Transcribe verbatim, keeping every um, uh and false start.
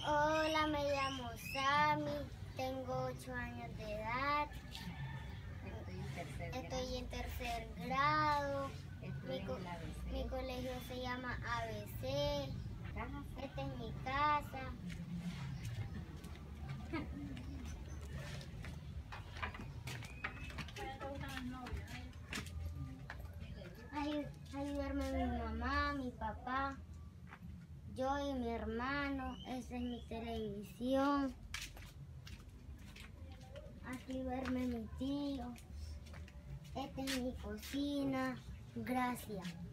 Hola, me llamo Sammy, tengo ocho años de edad. Estoy en tercer Estoy grado. en tercer grado. Estoy Mi, co- en el A B C. mi colegio se llama A B C. Casa. Esta es mi casa. Ay- Ayudarme mi mamá, mi papá, yo y mi hermano. Esa es mi televisión. Aquí duerme mi tío. Esta es mi cocina. Gracias.